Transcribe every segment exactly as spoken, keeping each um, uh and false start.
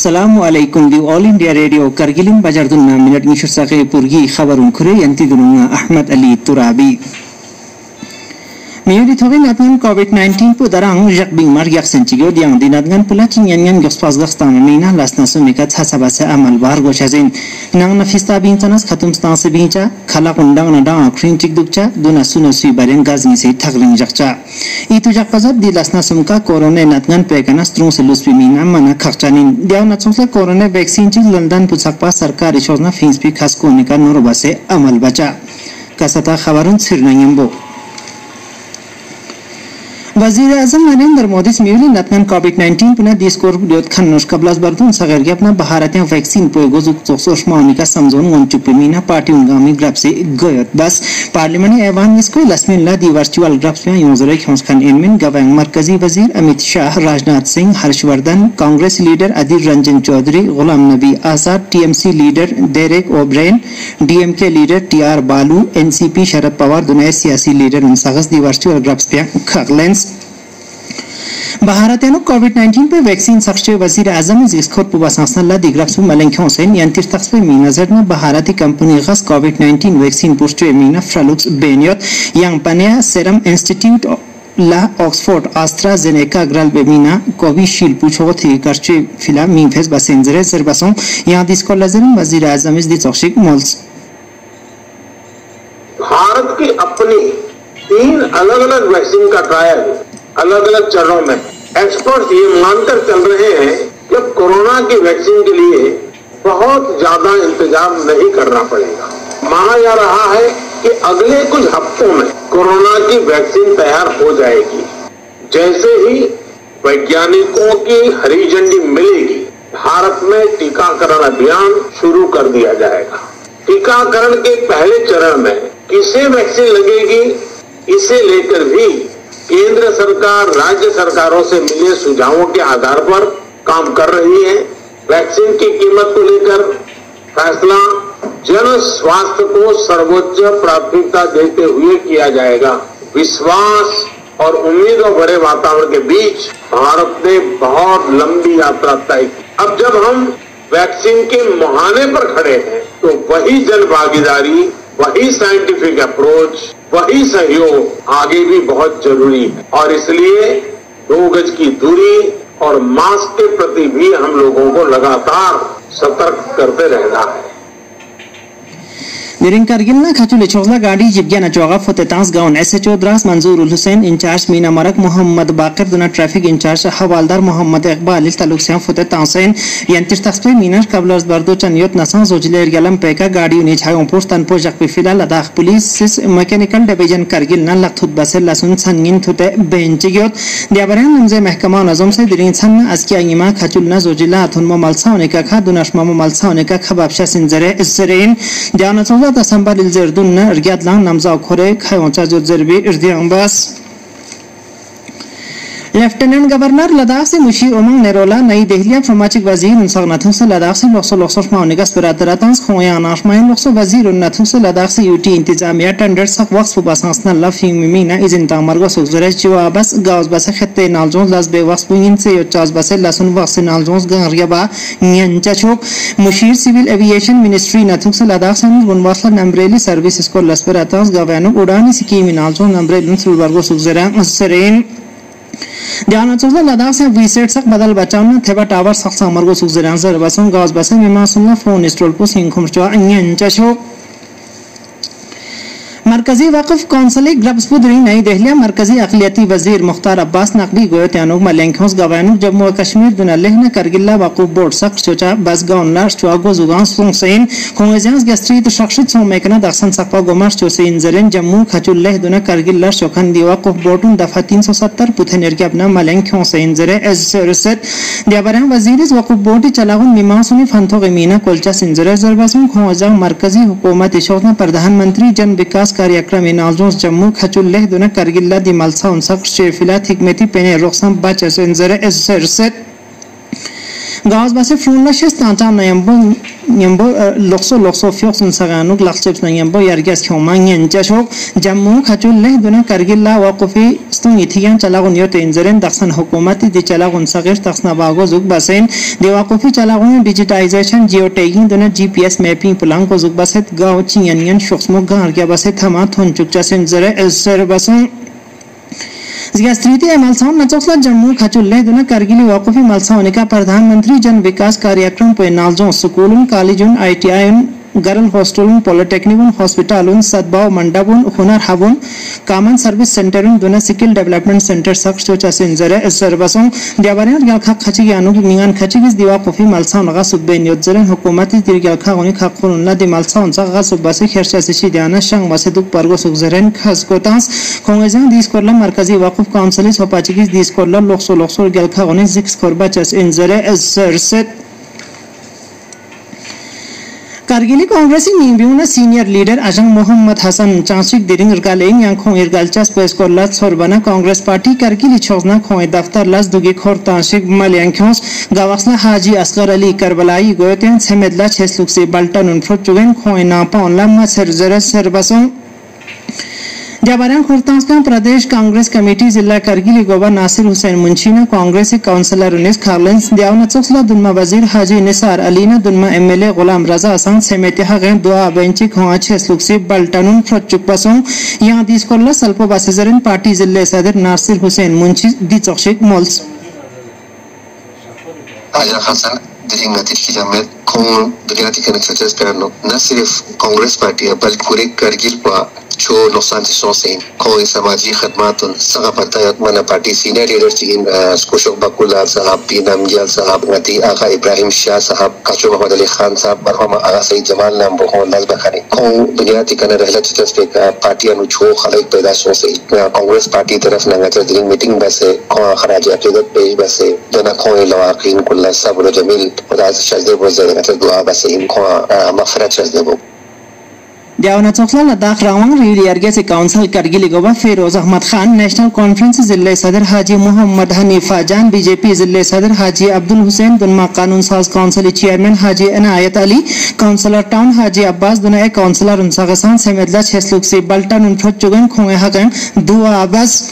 Assalamu alaikum di All India Radio Kargilin Bajardunna minat ngishur saqe purgi khabarun kure yanti dununga Ahmad Ali Turabi Miyuri thogin atnan COVID nineteen pu darang jak bingmar yak senchigyo diang dinatngan pula chinyangan gospas gastam mina lasna sumika tsasabase amal bar gochazin nang nafista bingtanas khatum stanse bingcha khala kundang nadang akrin chikdukcha duna suna sui baren gazni se thagling jakcha itu jak pazab di lasna sumka corona natngan pekanas strung selus mina mana khakchanin diang na chosla corona vaccine chik London pusakpa sarkari chosna fins pi khasko nika norobase amal bacha kasata khabarun sirnayambo वज़ीर आज़म नरेंद्र मोदी स्मियुली नतन covid nineteen पुनः दिसकोर दियोत खन्नोश कबलास बर्तुन सगर के अपना भारतीय vaccine पोएगो जुक्तो सोशमानी का समझोन वंचुपिमीना पार्टी उंगामी ग्राफ से गयत बस पार्लियामेंट एवान इसको लस्मिल्ला दी वर्चुअल ग्राफ में यूजरे खौंसखान इनमिन गवांग मरकजी वजीर Amit Shah Rajnath Singh Harshvardhan Congress leader Adhir Ranjan Chaudhary Ghulam Nabi Azad TMC leader Derek O'Brien DMK leader TR Baalu NCP Sharad Pawar दुनिया सियासी लीडर उनसागस दी वर्चुअल ग्राफ पे खगलेंस भारत कोविड नाइनटीन पे वैक्सीन सक्ष्य वजीर आजम जिसखोर पुबा संस्थान दिग्राफसु मलेंख्यों से नियंत्रित तख्त में नजर न भारतीय कंपनी गस कोविड नाइनटीन वैक्सीन पुष्ट मीना फ्रालुक्स बेनियत यांग पनिया सेरम इंस्टीट्यूट ला ऑक्सफोर्ड एस्ट्राजेनेका ग्रल बेमिना कोविशील्ड पुछो थी करचे फिला मीफेस बसेंजरे सरबसों यहां दिसको लजर वजीर आजम इस दिसोशिक मोल्स भारत की अपनी तीन अलग-अलग वैक्सीन का ट्रायल अलग अलग चरणों में एक्सपर्ट ये मानकर चल रहे हैं कि कोरोना की वैक्सीन के लिए बहुत ज्यादा इंतजाम नहीं करना पड़ेगा। माना जा रहा है कि अगले कुछ हफ्तों में कोरोना की वैक्सीन तैयार हो जाएगी। जैसे ही वैज्ञानिकों की हरी झंडी मिलेगी भारत में टीकाकरण अभियान शुरू कर दिया जाएगा। टीकाकरण के पहले चरण में किसे वैक्सीन लगेगी इसे लेकर भी केंद्र सरकार राज्य सरकारों से मिले सुझावों के आधार पर काम कर रही है। वैक्सीन की कीमत को लेकर फैसला जन स्वास्थ्य को सर्वोच्च प्राथमिकता देते हुए किया जाएगा। विश्वास और उम्मीदों भरे वातावरण के बीच भारत ने बहुत लंबी यात्रा तय की। अब जब हम वैक्सीन के मुहाने पर खड़े हैं तो वही जन भागीदारी, वही साइंटिफिक अप्रोच, वही सहयोग आगे भी बहुत जरूरी है और इसलिए दो गज की दूरी और मास्क के प्रति भी हम लोगों को लगातार सतर्क करते रहना है। Dirin Kargilna Khachule Chogla Gadi Jibgana Choga Fotetans Gaon S H O Dras Manzoor Hussain in charge Mina Marak Muhammad Baqir Duna traffic in charge Hawaldar Muhammad Iqbal Taluksan Fotetansen Yantir Taspe Minar Kablars Bardo Chanyot Nasan Zojler Galam Peka Gadi Unit Hayon Postan Pojak Pifila Ladakh Police Mechanical Division Kargilna Lathut Basel Lasun Sangin Tute Benchigot Diabaran Namze Mahkama Nazom Se Dirin San Askia Ima Khachulna Zojila Athunmo Malsaonika Dunash Mamo Malsaonika Khababsha Sinzere Isrein Diana Tasambal Zerdun Rgadlan Namza Kore Kayoncha Zerbi Irdiambas lieutenant governor Ladakh से मुशीर उमंग नेरोला नई दिल्ली फरमाचिक वजीर उनसगनाथुं से लद्दाख से लोक्सो लोक्सो माउनिका स्पिरातरातांस खोया नाशमाइन लोक्सो वजीर उन्नथुं से लद्दाख से यूटी इंतजामिया टेंडर सख वक्स पुबासांसना लफिंग मिमीना इजिन तामरगो सुगजरे चिवाबस गाउस बस खत्ते नालजोंस लास बेवक्स पुइन से योचास बस लसुन वक्स नालजोंस गंरियाबा न्यंचाचोक मुशीर सिविल एविएशन मिनिस्ट्री नथुं से लद्दाख से गुनवासला नंबरेली सर्विस को लस्पिरातांस गवानो उड़ानी सिकी नालजों नंबरेली सुलबरगो सुगजरे सरेन Diana Chosla Ladakh se visit sak badal bacham theba tower sak samargo sugzeran zar basun gaus basa mema sunna phone install po sinkhum chwa anyan chasho مرکزی وقف کونسل گربس پودری نئی دہلی مرکزی اقلیتی وزیر مختار عباس نقوی گویتیانو ملنکھوس گوانو جموں و کشمیر دون لہن کرگلا وقوف بورڈ سخت چوچا بس گون لاش چواگو زوگان سون سین کونگزیانس گستری تشخصت سو میکنا دخسن سقپا گمارش چوسین زرین جموں کھچول لہ دون کرگلا شوکن دی وقوف بورڈون دفعہ تین سو ستر پوتھنیر کے اپنا ملنکھوں سین زرے از سرست دیابران وزیرز وقوف بورڈی چلاغن میماسونی فنتو غمینا کلچا سنزرے زرباسون کونگزیان مرکزی حکومت شوکنا پردہان منتری جن وکاس कार्यक्रम नाजोस जम्मू खचुल्लेह दुना करगिल्ला दी मलसा उनसक शेफिला थिकमेती पेने रोक्सम बाच एसेंजरे एसरसेट गाउस बासे फ्रूनला शेस्तांचा नयम्बो nyambo lokso lokso fios unsaganu lakchep na nyambo yargas khoma ngenja shok jammu khachul leh duna kargil la waqfi stung ithiyan chalagun yote inzeren daksan hukumati di chalagun sagir taksna bago zug basen de waqfi chalagun digitization geotagging duna gps mapping pulang ko zug baset gaw chinyan yan shoksmo gar gya baset thama thon chukcha sen zere ser basun जियास्त्रीती मलसाउन नचोसला Jammu खचुल्ले दुना करगिली वक़फ़ी मलसाउन का प्रधानमंत्री जन विकास कार्यक्रम पे नालजों स्कूलों कॉलेजों ITI girl हॉस्टलों पॉलिटेक्निकों हॉस्पिटलों सद्भाव मंडपों हुनर हबों कॉमन सर्विस सेंटरों दुना स्किल डेवलपमेंट सेंटर सक्स चोचा सेंजरे सर्वसों दिवारियां गलखा खची यानु मिंगान खची किस दिवा कॉफी मलसाउन गा सुबेन योजरन हुकूमती तिर गलखा गनि खाखुन ला दि मलसाउन सा गा सुबासे खर्चा से शिदाना शंग वासे दुक परगो सुगजरन खस कोतास कांग्रेसन दिस कोरला मरकजी वक्फ काउंसिल सोपाची किस दिस कोरला लोकसो लोकसो गलखा गनि जिक्स कोरबाचस इंजरे सरसेट कारगिली कांग्रेसी निबिउना सीनियर लीडर अजंग मोहम्मद हसन चांसिक दिरिंग रगालेंग yang khong irgalchas pes korla sorbana Congress party कारगिली छोजना खोय दफ्तर लस दुगे खोर तांशिक मलयांग खोस गवासना हाजी असगर अली करबलाई गोयतेन समेदला छेसलुक से बल्टन उनफ्रो चुगन खोय ना पाउनला मसर जरा सरबसों जबारान खुर्तांस का प्रदेश कांग्रेस कमेटी जिला करगिली गोबा नासिर हुसैन मुंशी ने कांग्रेस काउंसिलर उन्नीस खालेंस दियावना चोसला दुनमा वजीर हाजी निसार अली ने दुनमा एमएलए गुलाम रजा हसन समेत हगन दुआ बेंची खोआ छेसलुक से बल्टनुन फ्रचुक पसों यहां दिस कोल्ला सल्पो बासेजरन पार्टी जिले सदर नासिर हुसैन मुंशी दी चोक्षिक मोल्स आया हसन दिरिंग नतीज में खों बुनियादी कनेक्शंस पर न सिर्फ कांग्रेस पार्टी बल्कि पूरे करगिल पर छो नुकसान से सोचें कोई समाजी खदमात उन सगापता मना पार्टी सीनियर लीडर चिकिन स्कोशोक बकुला साहब पीनम गियाल साहब नती आका इब्राहिम शाह साहब काचो मोहम्मद अली खान साहब मरहूम आगा सईद जमाल नाम बहो नज बखानी को बुनियादी कने रहला चितस पे का पार्टी अनु छो खलक पैदा सोचे कांग्रेस पार्टी तरफ ना गतर दिन मीटिंग बसे को खराज अकीदत पेश बसे दोना कोई लवाकिन कुल्ला सब्र जमील खुदा शजदे बोझ गतर दुआ बसे इनको मगफरत शजदे बो दियावना चोखला लद्दाख रावंग रिली अर्गे से काउंसिल करगिली गोबा फिरोज अहमद खान नेशनल कॉन्फ्रेंस जिले सदर हाजी मोहम्मद हनीफा जान बीजेपी जिले सदर हाजी अब्दुल हुसैन दुनमा कानून साज council chairman Haji Inayat Ali councillor town Haji Abbas दुना काउंसिलर उनसागसान समेदला छेसलुक से बल्टन उनफ्रोत चुगन खोए हगन दुआ अब्बास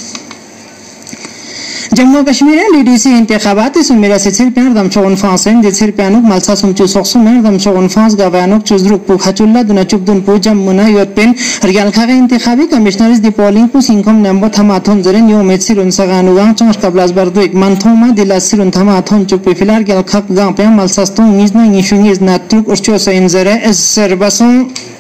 जम्मू कश्मीर लीडीसी इंतखाबात सुमेरा से सिरप्यान दमचोन फांसेन दे सिरप्यानुक मलसा सुमचु सोक्सु में दमचोन फांस गवानुक चुजरुक पु खचुल्ला दुना चुबदुन पु जम्मुना योतपेन रियाल खागे इंतखाबी कमिश्नर्स दी पोलिंग पु सिंकम नंबर थमाथोन जरेन यो मेtsiर उनसगानु गां चंग कबलास बरदु एक मंथोमा दिलासिर उन थमाथोन चुप फिलार गल खक गां पे मलसास्तु निजना निशुनिज नातुक उर्चो सेंजरे सरबसों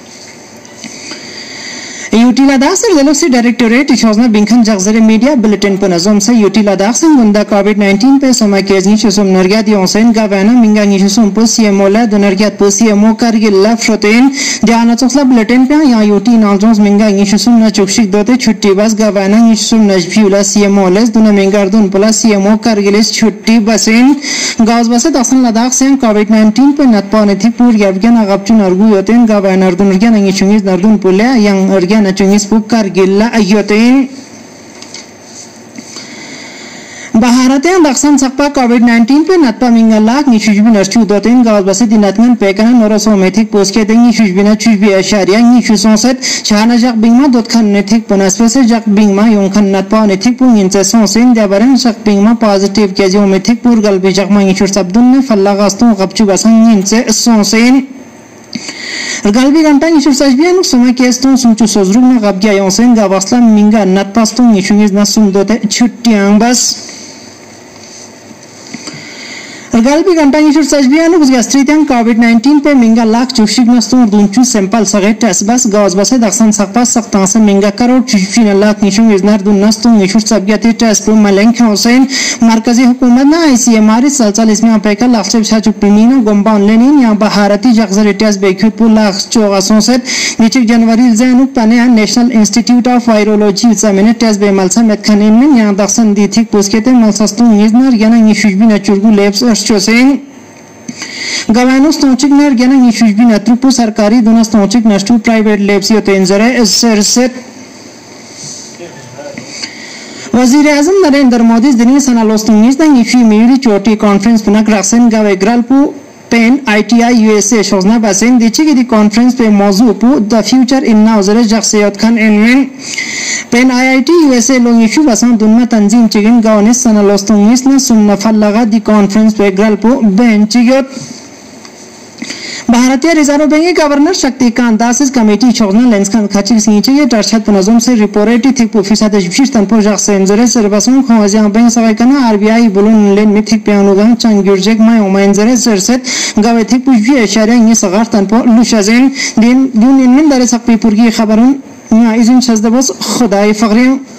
यूटी लद्दाख से जेलोसी डायरेक्टोरेट इशोजना बिंखन जगजरे मीडिया बुलेटिन पर नजम से यूटी लद्दाख से गुंदा कोविड नाइनटीन पे समा केज निशुसुम नरगिया दियोंसेन गावाना मिंगा निशुसुम पु सीएमओ ला दुनरगिया पु सीएमओ करगिल ला फ्रोतेन दियाना चोखला बुलेटिन पे या यूटी नालजोंस मिंगा निशुसुम न चुक्षिक दोते छुट्टी बस गावाना निशुसुम नजफिउला सीएमओ लेस दुना मिंगारदुन पुला सीएमओ करगिलिस छुट्टी बसेन गाउस बसे दसन लद्दाख से कोविड नाइनटीन पे नतपाने थी पूर याबगन अगपचुन अर्गु योतेन गावाना दुनरगिया निशुंगिस नरदुन पुले yang अर्गिया चुंगिस पुकार गिल्ला अयोतेन भारतीय दक्षिण सकपा कोविड नाइनटीन पे नतपा मिंगा लाख निशुजबी नरचु दोतेन गावस बसे दिनातन पेकना नोरसो मेथिक पोस्के देंग निशुजबिना चुजबी अशारिया निशुसोंसेट छाना जक बिंगमा दोतखन नेथिक पनास्पेसे जक बिंगमा योंखन नतपा नेथिक पुंग इंचे सोंसेन देबरन जक बिंगमा पॉजिटिव केजो मेथिक पुरगल बिजक मा निशुर सबदुन ने फल्लागास्तों गपचु बसंग इंचे सोंसेन Galbi gantang isu sajbian suma keston sumchu sozrug na gabgia yonsen gabasla minga natpaston ishungiz na sumdote chuttiang bas Galbi gantang isu sajbian gastritang covid nineteen पे minga लाख चुशिक नस्तों दुंचु सैंपल सगे टेस्ट बस गावस बसे दक्षिण सकपा सकता से minga करोड़ चुशिक लाख निशुंग इजनार दुन नस्तों निशुर सब्याती टेस्ट को मलेंग हुसैन मरकजी हुकूमत ना आईसीएमआर सलसल इसमें अपेका लाख से छाचु पिमीना गोंबा ऑनलाइन या भारतीय जगजर टेस्ट बेखुद पु लाख चौगासों से नीचे जनवरी जैनु पने नेशनल इंस्टीट्यूट ऑफ वायरोलॉजी जमीन टेस्ट बे मलसा मेथखाने में या दक्षिण दीथिक पुस्केते मलसस्तों इजनार याना निशुजबी नचुरगु लेब्स अर्चोसेन गवानो स्टोचिक नर याना निशुजबी नत्रुपु सरकारी दोना स्टोचिक नष्टु प्राइवेट लेब्स यो तेंजरे सरसेट वजीर आजम नरेंद्र मोदी दिन सनालोस्तुंगिस दंग इफी मेरी चोटी कॉन्फ्रेंस पुनक रक्सन गावे ग्रालपु pan I T I U S A شوزنا باسین دیچی کی دی کانفرنس پہ موضوع پو دا فیوچر ان ناوزر جخصیت خان علمین pan I I T U S A لونگی شو باسان دنما تنظیم چگن گاونیس سنہ لوستونگیس نا سننا فلغا دی کانفرنس پہ گرل پو بین چگیت بھارتیہ reserve bank governor Shaktikanta Das committee چھوڑنا لینس کان کھچی سینچے یہ ٹرچت پنظم سے رپورٹی تھک پو فیصد جبشیش تن پو جاق سینزرے سرباسون خوازیاں بینک سوائی کنا آر بی آئی بلون لین میں تھک پیانو گا چنگ گرجک مائی اومینزرے سرست گوے تھک پو جوی اشارہ انگی سغار تن پو لوشازین دین دون ان من دارے سقپی پورگی خبرون نا ایزن شزدبوس خدای فغرین